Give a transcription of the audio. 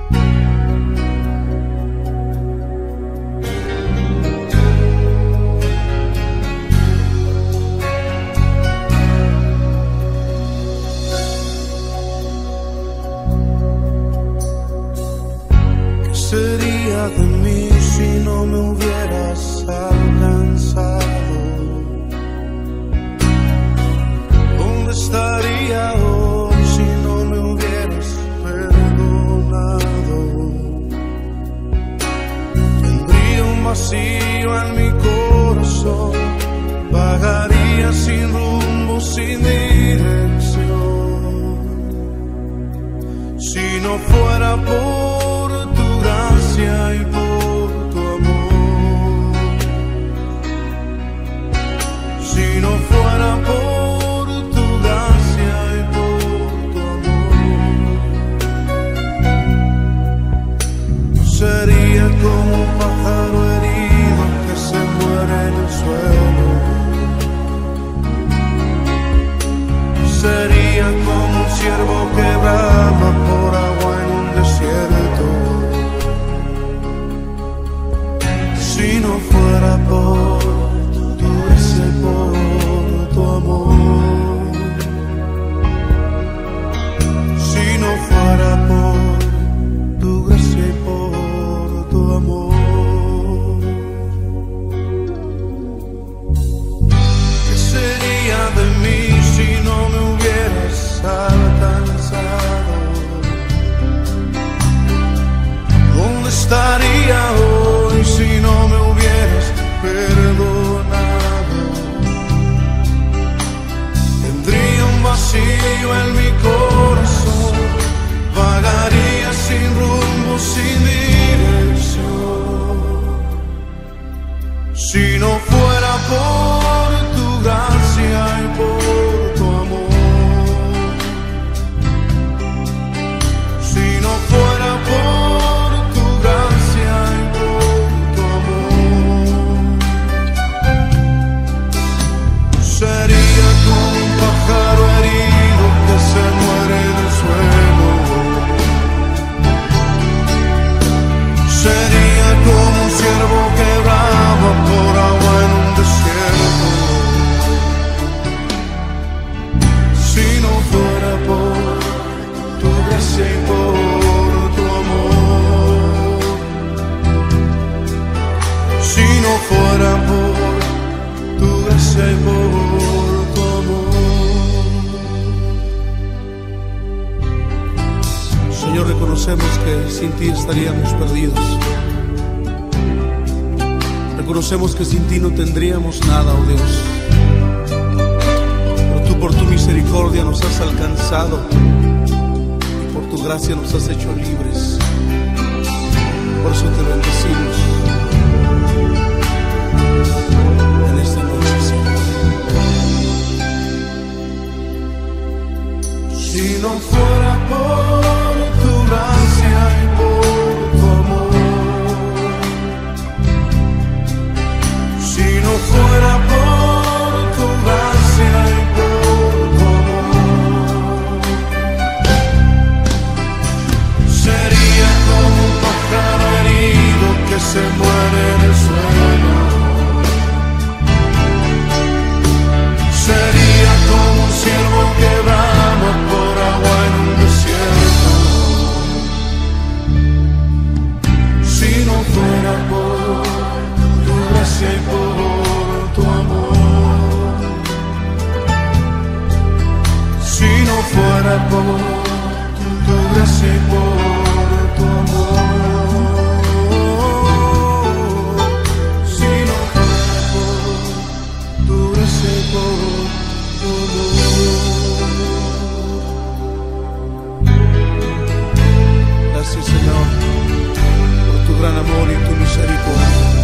Sería de mí si no me hubieras alcanzado? ¿Dónde estaría hoy si no me hubieras perdonado? Tendría un vacío en mi corazón, vagaría sin rumbo, sin dirección. Si no fuera por y por tu amor, si no fuera por tu gracia y por tu amor, sería como un pájaro herido que se muere en el suelo, sería como un ciervo que brama por agua en un desierto. Si no fuera por tu gracia y por tu amor, si no fuera por tu gracia y por tu amor, ¿qué sería de mí si no me hubieras alcanzado? ¿Dónde estaría hoy si no me hubieras perdonado? Tendría un vacío en mi corazón, vagaría sin rumbo, sin dirección. Si no fuera por tu gracia y por tu amor, si no fuera por tu gracia y por tu amor, sería como un pájaro herido que se muere en el suelo, sería como un ciervo que brama por agua en un desierto. Si no fuera por tu gracia y por tu amor, si no fuera por tu gracia y por tu amor. Señor, reconocemos que sin ti estaríamos perdidos. Reconocemos que sin ti no tendríamos nada, oh Dios. Pero tú por tu misericordia nos has alcanzado y por tu gracia nos has hecho libres. Por eso te bendecimos en esta noche, Señor. Si no fuera por tu gracia y por tu amor, si no fuera por tu gracia y por tu amor, sería como un pájaro herido que se muere en el suelo, sería como un ciervo que brama por agua en un desierto. Si no fuera por tu gracia y por tu amor, si no fuera por tu gracia y por tu amor, si no fuera por tu gracia y por tu amor. Gracias, Señor, por tu gran amor y tu misericordia.